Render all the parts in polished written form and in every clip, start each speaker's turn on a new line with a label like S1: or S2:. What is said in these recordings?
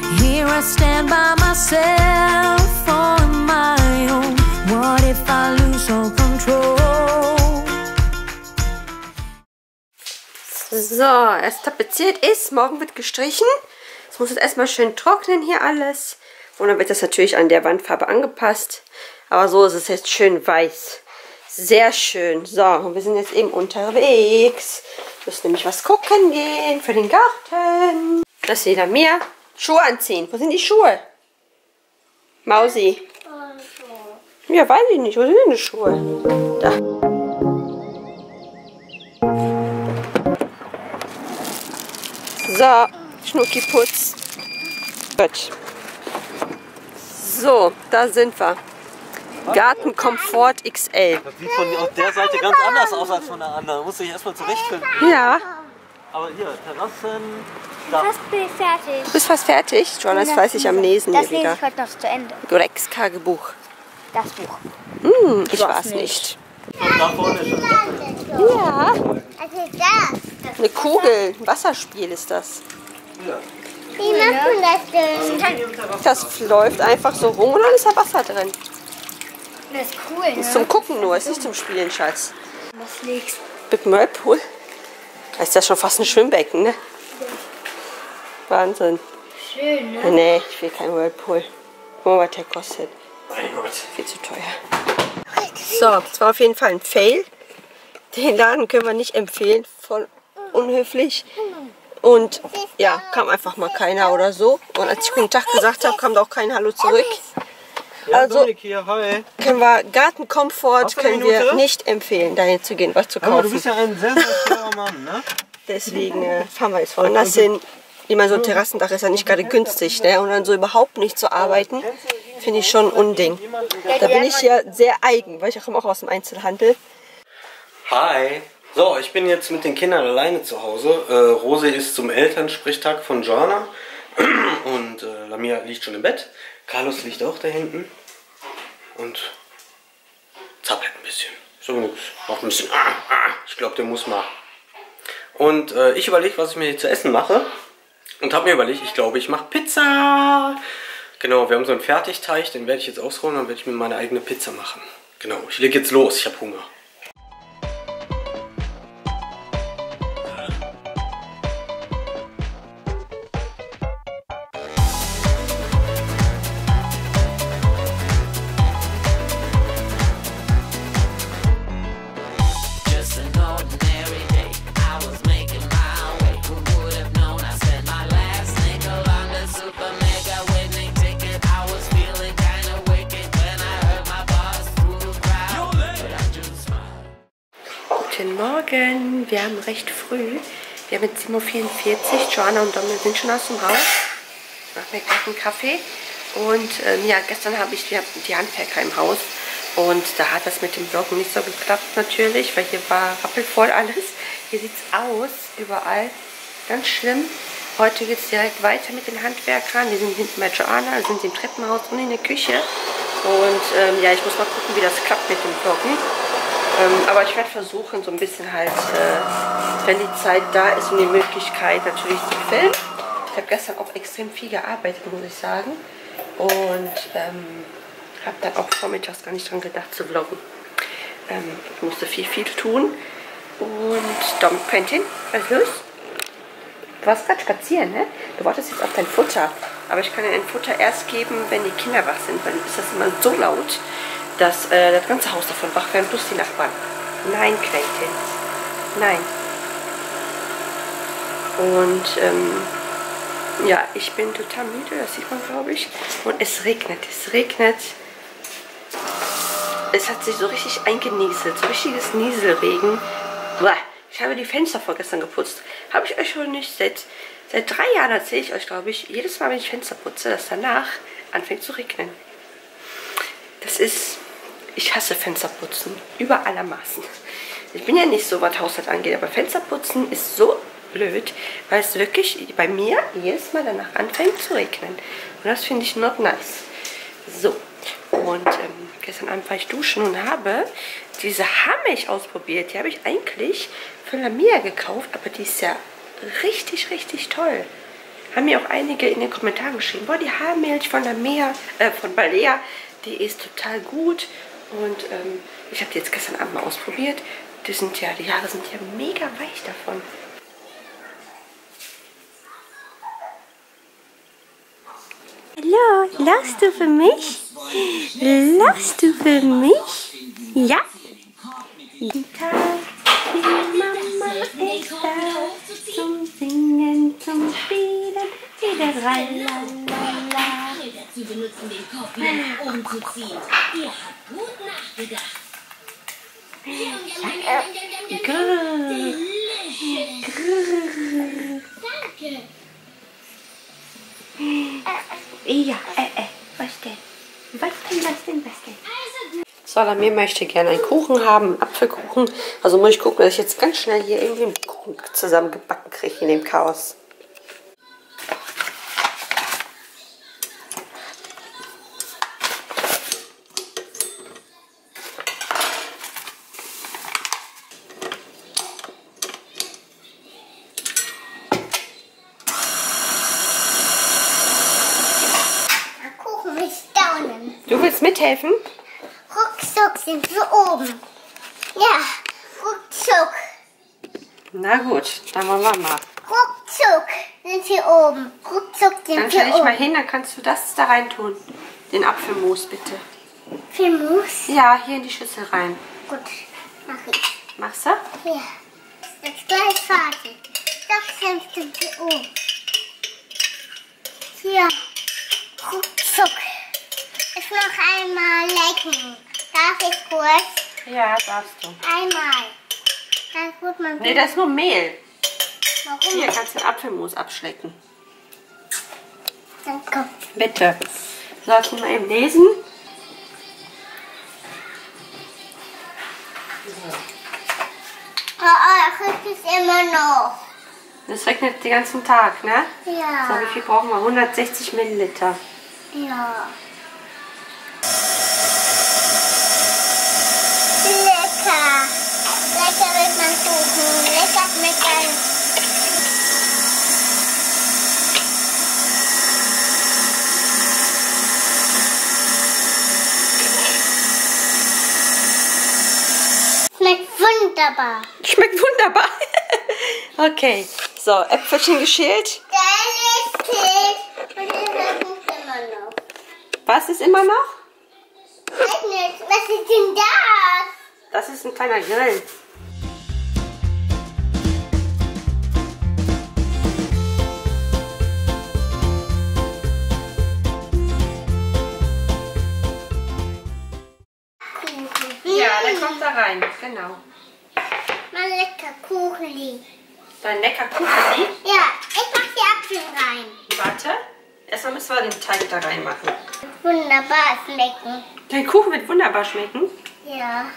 S1: Here I stand by myself on my own. What if I lose all control?
S2: So, erst tapeziert ist, morgen wird gestrichen. Es muss jetzt erstmal schön trocknen hier alles. Und dann wird das natürlich an der Wandfarbe angepasst. Aber so ist es jetzt schön weiß. Sehr schön. So, und wir sind jetzt eben unterwegs. Müssen nämlich was gucken gehen für den Garten. Das sieht an mir. Schuhe anziehen. Wo sind die Schuhe? Mausi. Ja, weiß ich nicht. Wo sind denn die Schuhe? Da. So, Schnuckiputz. Gut. So, da sind wir. Gartenkomfort XL.
S3: Das sieht von der Seite ganz anders aus als von der anderen. Da musst du dich erstmal zurechtfinden.
S2: Ja.
S3: Aber hier, Terrassen. Da.
S4: Fast bin ich fertig.
S2: Du bist fast fertig? Schon, das weiß ich am Lesen
S4: Das
S2: hier
S4: lese
S2: wieder.
S4: ich heute noch zu Ende.
S2: Gregs Tagebuch.
S4: Das Buch.
S2: Ich weiß nicht.
S3: Und da vorne ist schon
S2: Ja.
S4: Was ist das?
S2: Eine Kugel. Ein Wasserspiel ist das.
S4: Wie macht man das denn?
S2: Das läuft einfach so rum und dann ist da Wasser drin.
S4: Das ist cool,
S2: Das ist zum Gucken nur, ist nicht zum Spielen, Schatz.
S4: Was legst
S2: Mit dem Whirlpool. Da ist das schon fast ein Schwimmbecken, ne? Wahnsinn.
S4: du? Schön, ne?
S2: Nee, ich will kein Whirlpool. Guck mal, was der kostet.
S3: Mein Gott.
S2: Viel zu teuer. So, das war auf jeden Fall ein Fail. Den Laden können wir nicht empfehlen. Voll unhöflich. Und ja, kam einfach mal keiner oder so. Und als ich guten Tag gesagt habe, kam da auch kein Hallo zurück.
S3: Ja,
S2: Also
S3: Dominik hier, hi.
S2: können wir Gartenkomfort
S3: Hast du eine
S2: können wir
S3: Minute?
S2: nicht empfehlen, dahin zu gehen, was zu
S3: Aber du
S2: kaufen.
S3: bist ja ein sehr, sehr schlauer Mann, ne?
S2: Deswegen fahren wir jetzt woanders hin. Ich meine, so ein Terrassendach ist ja nicht gerade günstig, ne? Und dann so überhaupt nicht zu arbeiten, finde ich schon ein Unding. Da bin ich ja sehr eigen, weil ich komme auch aus dem Einzelhandel.
S3: Hi. So, ich bin jetzt mit den Kindern alleine zu Hause. Rosi ist zum Elternsprechtag von Joanna. Und Lamia liegt schon im Bett. Carlos liegt auch da hinten. Und zappelt ein bisschen. So genug. Auch ein bisschen. Ich glaube, der muss mal. Und ich überlege, was ich mir hier zu essen mache. Und habe mir überlegt, ich glaube, ich mache Pizza. Genau, wir haben so einen Fertigteig, den werde ich jetzt ausrollen und dann werde ich mir meine eigene Pizza machen. Genau, ich lege jetzt los, ich habe Hunger.
S5: Just an ordinary day. I was making my way. Who would have known I spent my last nickel on the super mega winning ticket? I was feeling kinda wicked when I heard my boss through the crowd. But I just smiled.
S2: Guten Morgen, wir haben recht früh. Wir haben jetzt 7:44 Uhr. Joanna und Dominik sind schon aus dem Haus. Ich mache mir gerade einen Kaffee. Und ja, gestern habe ich die Handwerker im Haus. Und da hat das mit dem Vloggen nicht so geklappt natürlich, weil hier war rappelvoll alles. Hier sieht es aus, überall. Ganz schlimm. Heute geht es direkt weiter mit den Handwerkern. Wir sind hinten bei Joanna, wir sind im Treppenhaus und in der Küche. Und ja, ich muss mal gucken, wie das klappt mit dem Vloggen. Aber ich werde versuchen, so ein bisschen halt, wenn die Zeit da ist und die Möglichkeit natürlich zu filmen. Ich habe gestern auch extrem viel gearbeitet, muss ich sagen. Und habe dann auch vormittags gar nicht dran gedacht zu vloggen. Ich musste viel tun. Und Dom, Quentin, was ist los? Du warst gerade spazieren, ne? Du wartest jetzt auf dein Futter. Aber ich kann dir ein Futter erst geben, wenn die Kinder wach sind. Weil ist das immer so laut, dass das ganze Haus davon wach wird, plus die Nachbarn. Nein, Quentin. Nein. Und ja, ich bin total müde, das sieht man, glaube ich. Und es regnet. Es hat sich so richtig eingenieselt, so richtiges Nieselregen. Bäh. Ich habe die Fenster vorgestern geputzt. Habe ich euch schon nicht. Seit 3 Jahren erzähle ich euch, glaube ich, jedes Mal, wenn ich Fenster putze, dass danach anfängt zu regnen. Das ist... Ich hasse Fensterputzen. Über allermaßen. Ich bin ja nicht so, was Haushalt angeht, aber Fensterputzen ist so blöd, weil es wirklich bei mir jedes Mal danach anfängt zu regnen. Und das finde ich not nice. So. Und gestern Abend war ich duschen und habe diese Haarmilch ausprobiert. Die habe ich eigentlich für Lamia gekauft, aber die ist ja richtig toll. haben mir auch einige in den Kommentaren geschrieben, boah, die Haarmilch von von Balea, die ist total gut. Und ich habe die jetzt gestern Abend mal ausprobiert. Die Haare sind ja mega weich davon. Hallo, lachst du für mich? Lachst du für mich? Ja? Jeden Tag, die Mama ist da, zum Singen, zum Spielen, wieder tralala.
S6: Sie benutzen den Korb wieder umzuziehen. Ihr habt gut nachgedacht. Danke.
S2: Ja, was denn? Was denn? So, Lamia möchte gerne einen Kuchen haben, einen Apfelkuchen. Also muss ich gucken, dass ich jetzt ganz schnell hier irgendwie einen Kuchen zusammengebacken kriege in dem Chaos. Du willst mithelfen?
S4: Ruckzuck sind wir oben. Ja, ruckzuck.
S2: Na gut, dann wollen wir mal.
S4: Ruckzuck sind wir oben. Ruckzuck sind
S2: Dann
S4: wir
S2: stell dich mal
S4: oben.
S2: hin, dann kannst du das da rein tun. Den Apfelmus bitte.
S4: Viel Mus?
S2: Ja, hier in die Schüssel rein.
S4: Gut, mach ich.
S2: Machst du?
S4: Ja. Jetzt gleich fertig. Doch sind wir oben. Hier. Ruckzuck. Ich noch einmal lecken. Darf ich kurz?
S2: Ja, darfst du.
S4: Einmal. Dann gut, man.
S2: Nee, das ist nur Mehl.
S4: Warum?
S2: Hier kannst du den Apfelmus abschlecken.
S4: Dann komm.
S2: Bitte. Sollst du mal eben lesen?
S4: Regnet es immer noch.
S2: Das regnet den ganzen Tag, ne?
S4: Ja.
S2: So, wie viel brauchen wir? 160 Milliliter.
S4: Ja. Lecker. Lecker mit meinem Kuchen. Lecker mit meinem... Schmeckt wunderbar.
S2: Schmeckt wunderbar. Okay, so, Äpfelchen geschält.
S4: Der Licht und es regnet immer noch.
S2: Was ist immer noch?
S4: Regnet. Was ist denn das?
S2: Das ist ein kleiner Grill.
S4: Kuchen.
S2: Ja, der kommt da rein, genau.
S4: Mein lecker Kuchen.
S2: Dein lecker Kuchen.
S4: Ja, ich mach die Apfel rein.
S2: Warte, erstmal müssen wir den Teig da reinmachen.
S4: Wunderbar schmecken.
S2: Dein Kuchen wird wunderbar schmecken.
S4: Ja.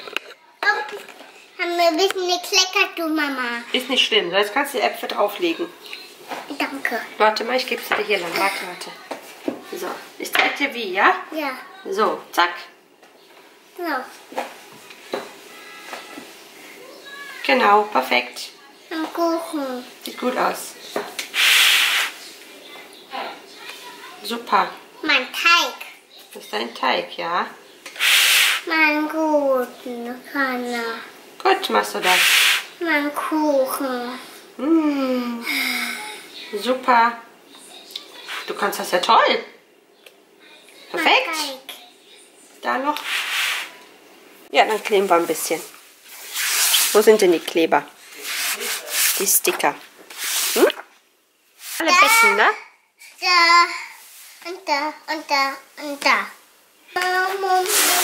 S4: Oh, haben wir ein bisschen gekleckert, du Mama.
S2: Ist nicht schlimm, jetzt kannst du die Äpfel drauflegen.
S4: Danke.
S2: Warte mal, ich gebe sie dir hier lang. Warte. So, ich zeig dir wie, ja?
S4: Ja.
S2: So, zack.
S4: So.
S2: Genau, perfekt.
S4: Am Kuchen.
S2: Sieht gut aus. Super.
S4: Mein Teig.
S2: Das ist dein Teig, ja?
S4: Mein guten Kanne.
S2: Gut, machst du das.
S4: Mein Kuchen.
S2: Mmh. Super. Du kannst das ja toll.
S4: Mein
S2: Perfekt.
S4: Teig.
S2: Da noch. Ja, dann kleben wir ein bisschen. Wo sind denn die Kleber? Die Sticker. Hm? Alle Becken, ne?
S4: Da. Und da. Und da. Und da. Mama.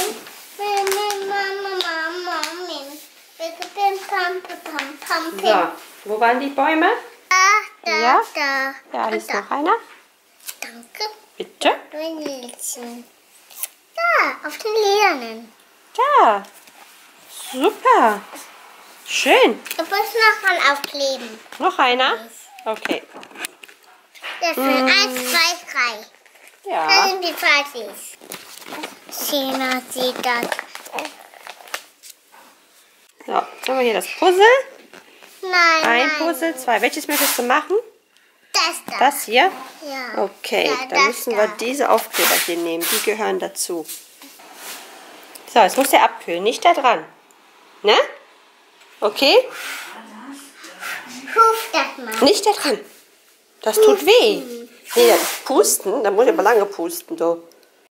S2: So, wo waren die Bäume?
S4: Da,
S2: Ja?
S4: da.
S2: Ja, hier
S4: Und
S2: ist
S4: da.
S2: noch einer.
S4: Danke.
S2: Bitte.
S4: Mädchen. Da, auf den Lianen.
S2: Da. Super. Schön.
S4: Du musst noch mal aufkleben.
S2: Noch einer? Okay.
S4: Das sind 1, 2, 3. Da
S2: Ja.
S4: sind die fertig. Schöner sieht das.
S2: So, jetzt haben wir hier das Puzzle.
S4: Nein,
S2: Ein
S4: nein.
S2: Puzzle, zwei. Welches möchtest du machen?
S4: Das. das da.
S2: Das hier?
S4: Ja.
S2: Okay,
S4: Ja,
S2: dann
S4: das
S2: müssen wir
S4: da.
S2: diese Aufkleber hier nehmen. Die gehören dazu. So, jetzt muss der abkühlen. Nicht da dran. Ne? Okay?
S4: Ruf das mal.
S2: Nicht da dran. Das tut weh. Nee, das pusten. Da muss ich aber lange pusten. So.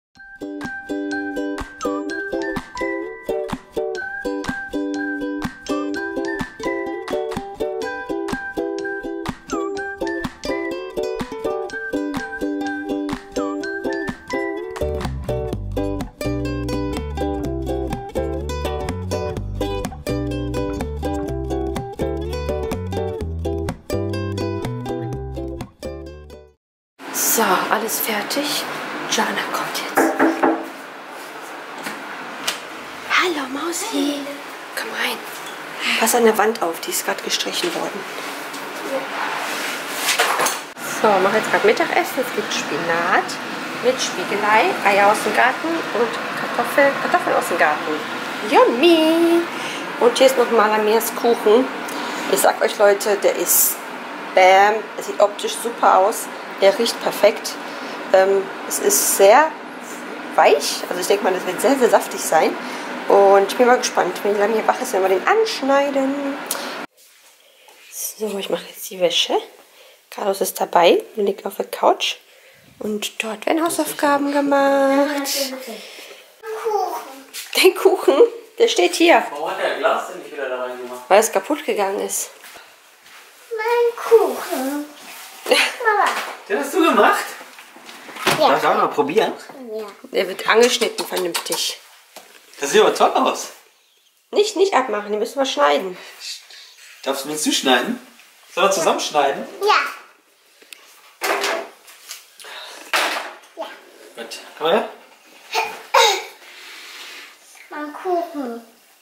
S2: So, alles fertig. Jana kommt jetzt. Hallo Mausi. Komm rein. Pass an der Wand auf, die ist gerade gestrichen worden. So, mach jetzt gerade Mittagessen. Es gibt Spinat mit Spiegelei, Eier aus dem Garten und Kartoffeln aus dem Garten. Yummy! Und hier ist nochmal Lamias Kuchen. Ich sag euch Leute, der ist bam. Es sieht optisch super aus. Der riecht perfekt. Es ist sehr weich. Also ich denke mal, das wird sehr, sehr saftig sein. Und ich bin mal gespannt, wenn die Lamia wach ist, wenn wir den anschneiden. So, ich mache jetzt die Wäsche. Carlos ist dabei, er liegt auf der Couch. Und dort werden Hausaufgaben gemacht. Den Kuchen, der steht hier,
S3: Warum hat der Glas denn nicht wieder da reingemacht?
S2: weil es kaputt gegangen ist.
S4: Mein Kuchen. Mama.
S3: Den hast du gemacht?
S4: Ja.
S3: Darf ich auch mal probieren?
S4: Ja.
S2: Der wird angeschnitten vernünftig.
S3: Das sieht aber toll aus.
S2: Nicht abmachen, die müssen wir schneiden.
S3: Willst du schneiden? Sollen wir zusammenschneiden?
S4: Ja.
S3: Gut. Komm mal her.
S4: Mein Kuchen.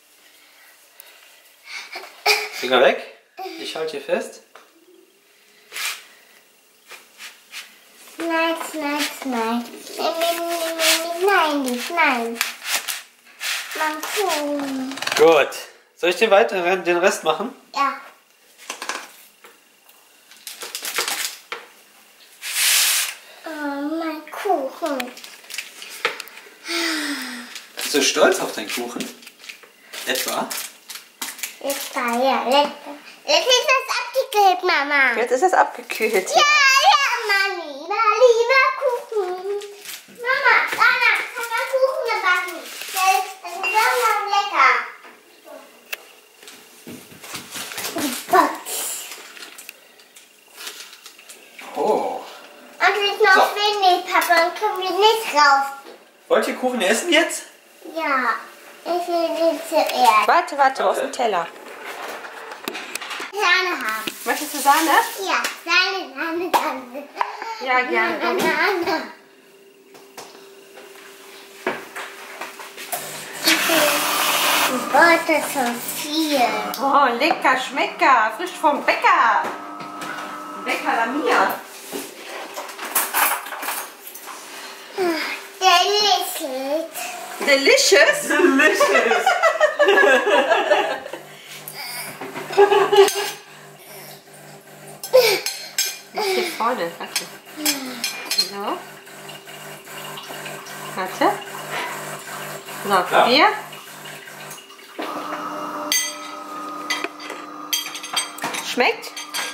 S3: Finger weg. Ich halte hier fest.
S4: Nein, nein, nein. Nein, nicht, nein. Mein Kuchen.
S3: Gut. Soll ich den Rest machen?
S4: Ja. Oh, mein Kuchen.
S3: Bist du stolz auf deinen Kuchen? Etwa?
S4: Jetzt da, ja. Jetzt ist das abgekühlt, Mama.
S2: Jetzt ist es abgekühlt.
S4: Ja, Mama, lieber Kuchen. Mama, Anna, kann man Kuchen gebacken? Das ist so lecker.
S3: Oh.
S4: Und es ist noch wenig, Papa, und kommen wir nicht raus.
S3: Wollt ihr Kuchen essen jetzt?
S4: Ja, ich will den zuerst
S2: Warte, wo ist ein Teller?
S4: Sahne haben.
S2: Möchtest du Sahne?
S4: Ja, Sahne.
S2: Ja, gerne.
S4: Sahne. Oh, das ist so viel.
S2: Oh, lecker, Schmecker. Frisch vom Bäcker. Bäcker Lamia.
S4: Delicious.
S2: Delicious?
S3: Delicious.
S2: Hier vorne. Okay. So. Warte. So, probier. Schmeckt?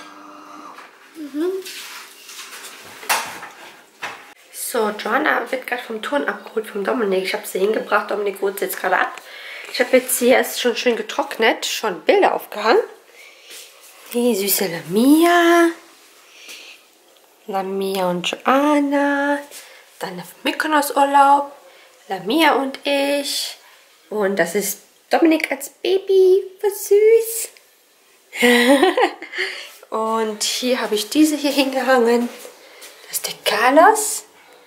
S2: So, Joanna wird gerade vom Turn abgeholt vom Dominik. Ich habe sie hingebracht. Dominik holt sie jetzt gerade ab. Ich habe jetzt hier erst schon schön getrocknet, schon Bilder aufgehangen. Die süße Lamia. Lamia und Joanna. Dann der Mykonos-Urlaub. Lamia und ich. Und das ist Dominik als Baby. Was süß. Und hier habe ich diese hier hingehangen. Das ist der Carlos.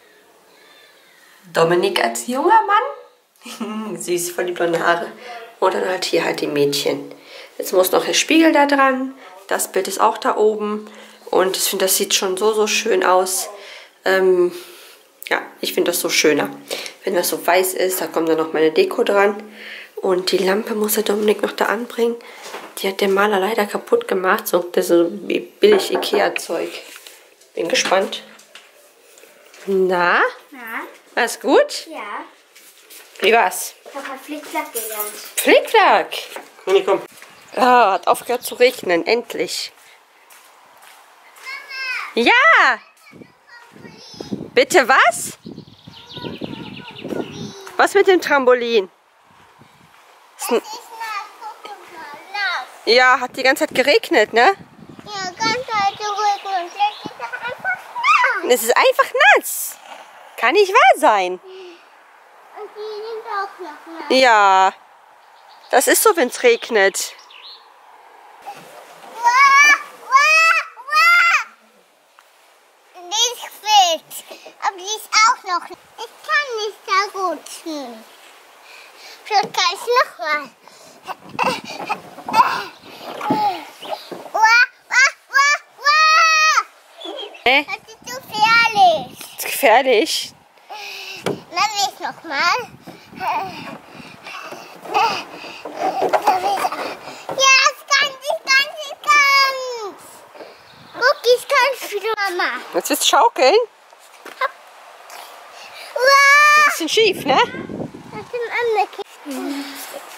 S2: Dominik als junger Mann. Süß, voll die blonden Haare. Und dann halt hier halt die Mädchen. Jetzt muss noch der Spiegel da dran. Das Bild ist auch da oben. Und ich finde, das sieht schon so schön aus. Ja, ich finde das so schöner. Wenn das so weiß ist, da kommt dann noch meine Deko dran. Und die Lampe muss der Dominik noch da anbringen. Die hat der Maler leider kaputt gemacht. So, das ist so billig Ikea-Zeug. Bin gespannt. Na?
S4: Na?
S2: Alles gut?
S4: Ja.
S2: Wie war's?
S4: Ich habe Flickflack gelernt.
S2: Flickflack.
S3: Conny, komm.
S2: Ah, hat aufgehört zu regnen. Endlich. Ja! Bitte was? Was mit dem Trampolin? Ist ein,
S4: Ist nass, guck mal, nass.
S2: ja, hat die ganze Zeit geregnet, ne?
S4: Ja, ganz halt zurück und jetzt ist es einfach nass.
S2: Es ist einfach nass. Kann nicht wahr sein.
S4: Und die sind auch noch nass.
S2: Ja, das ist so, wenn es regnet.
S4: Die ist fit, aber die ist auch noch. Ich kann nicht da rutschen. Vielleicht kann ich nochmal.
S2: Hä?
S4: Das ist zu gefährlich.
S2: Ist gefährlich.
S4: Dann will ich nochmal. Ja, es kann nicht ganz. Guck, ich kann für Mama.
S2: Jetzt willst du schaukeln.
S4: Wow,
S2: Bisschen schief, ne?
S4: das sind andere Kinder.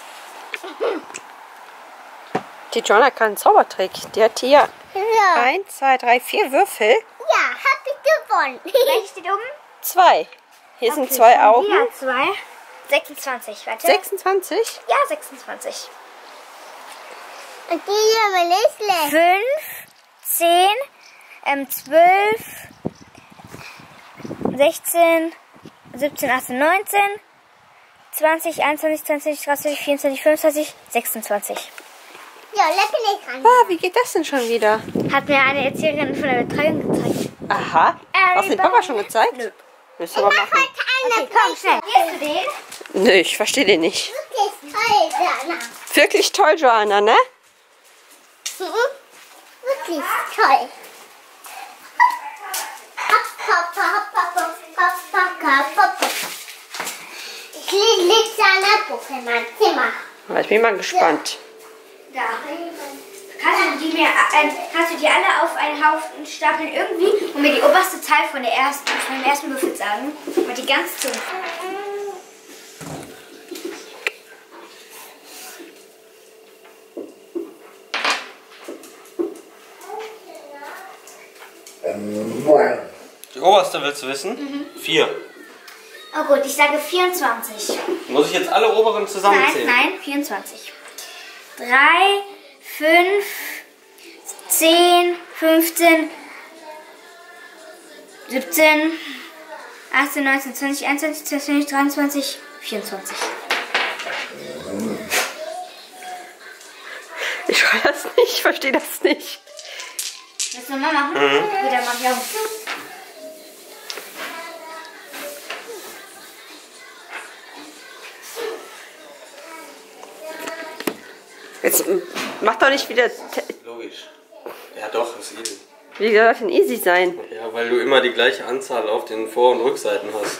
S2: Die Joanna kann einen Zaubertrick. Die hat hier
S4: Ja.
S2: 1, 2, 3, 4 Würfel.
S4: Ja, hab ich gewonnen. Welches steht oben?
S2: 2. Hier sind 2 Augen.
S4: Ja, 2. 26, warte.
S2: 26.
S4: Ja, 26. Und die hier will ich lernen. 5, 10, 12, 16, 17, 18, 19, 20, 21, 20, 23, 24, 25, 26. Ja, lecker nicht ran.
S2: Ah, wie geht das denn schon wieder?
S4: Hat mir eine Erzählerin von der Betreuung gezeigt.
S2: Aha. Hast du den Papa schon gezeigt? Nö. Müssen wir mal machen.
S4: Okay, komm, schnell. Gehst du den?
S2: Nö, ich verstehe den nicht.
S4: Wirklich toll, Jana.
S2: Wirklich toll, Joanna, ne?
S4: Wirklich toll. Ich liege an der Buche in meinem Zimmer.
S2: Ich bin mal gespannt.
S7: Da. Kannst du die alle auf einen Haufen stapeln irgendwie und mir die oberste Zahl von dem ersten Würfel sagen? Und die ganz zu.
S3: Die oberste willst du wissen? 4.
S7: Oh gut, ich sage 24.
S3: Muss ich jetzt alle oberen zusammenzählen?
S7: Nein, 24. 3, 5, 10, 15, 17, 18, 19, 20, 21, 22, 23, 24.
S2: Ich schreie das nicht, ich verstehe das nicht.
S7: Willst du nochmal machen? Wieder mal hier.
S2: Jetzt mach doch nicht wieder...
S3: Logisch. Ja doch, ist easy.
S2: Wie soll das denn easy sein?
S3: Ja, weil du immer die gleiche Anzahl auf den Vor- und Rückseiten hast.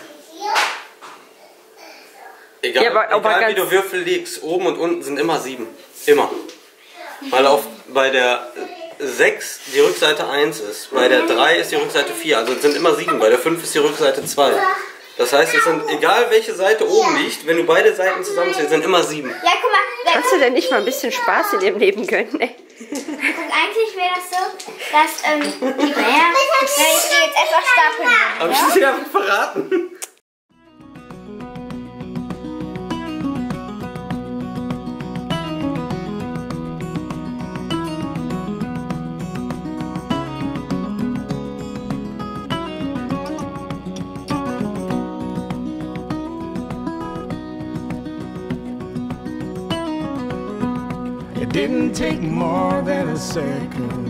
S3: Egal,
S2: Ja, aber
S3: egal wie
S2: ganz-
S3: du Würfel legst, oben und unten sind immer 7. Immer. Weil bei der 6 die Rückseite 1 ist, bei der 3 ist die Rückseite 4, also es sind immer 7, bei der 5 ist die Rückseite 2. Das heißt, es sind, egal welche Seite oben liegt, wenn du beide Seiten zusammenzählst, sind immer 7.
S7: Ja, guck mal.
S2: Kannst du denn nicht mal ein bisschen Spaß in dem Leben gönnen, ey?
S7: Eigentlich wäre das so, dass, ich gehe jetzt einfach stapeln.
S3: Hab ich das ja verraten?
S8: It didn't take more than a second.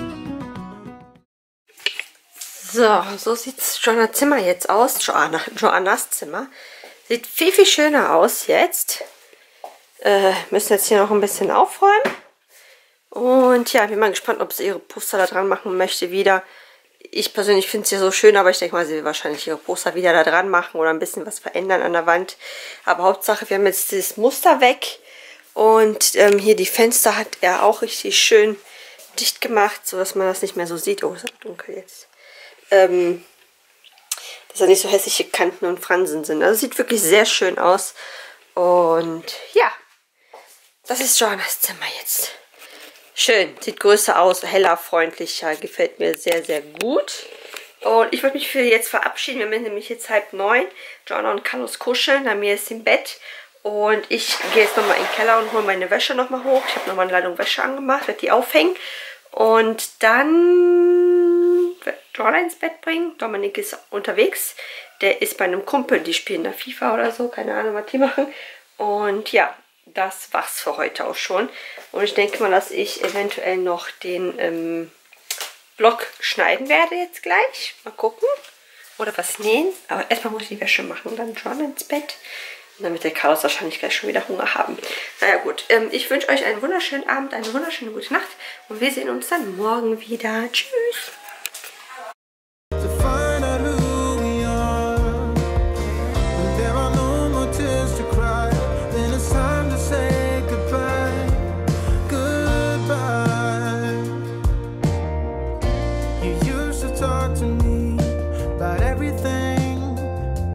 S2: So sieht Joannas Zimmer jetzt aus. Joannas Zimmer. Sieht viel, viel schöner aus jetzt. Müssen jetzt hier noch ein bisschen aufräumen. Und ja, bin mal gespannt, ob sie ihre Poster da dran machen möchte wieder. Ich persönlich finde es hier so schön, aber ich denke mal, sie will wahrscheinlich ihre Poster wieder da dran machen oder ein bisschen was verändern an der Wand. Aber Hauptsache, wir haben jetzt dieses Muster weg. Und hier die Fenster hat er auch richtig schön dicht gemacht, so dass man das nicht mehr so sieht. Oh, ist aber dunkel jetzt. dass da nicht so hässliche Kanten und Fransen sind. Also sieht wirklich sehr schön aus. Und ja, das ist Joannas Zimmer jetzt. Schön, sieht größer aus, heller, freundlicher, gefällt mir sehr, sehr gut. Und ich würde mich für jetzt verabschieden. Wir sind nämlich jetzt 8:30. Joanna und Carlos kuscheln, bei mir ist im Bett. Und ich gehe jetzt nochmal in den Keller und hole meine Wäsche nochmal hoch. Ich habe nochmal eine Ladung Wäsche angemacht, werde die aufhängen. Und dann werde Joanna ins Bett bringen. Dominik ist unterwegs. Der ist bei einem Kumpel, die spielen da FIFA oder so. Keine Ahnung, was die machen. Und ja, das war's für heute auch schon. Und ich denke mal, dass ich eventuell noch den Vlog schneiden werde jetzt gleich. Mal gucken. Oder was nähen. Aber erstmal muss ich die Wäsche machen und dann Joanna ins Bett. Und dann wird der Carlos wahrscheinlich gleich schon wieder Hunger haben. Naja gut, ich wünsche euch einen wunderschönen Abend, eine wunderschöne gute Nacht. Und wir sehen uns dann morgen wieder. Tschüss.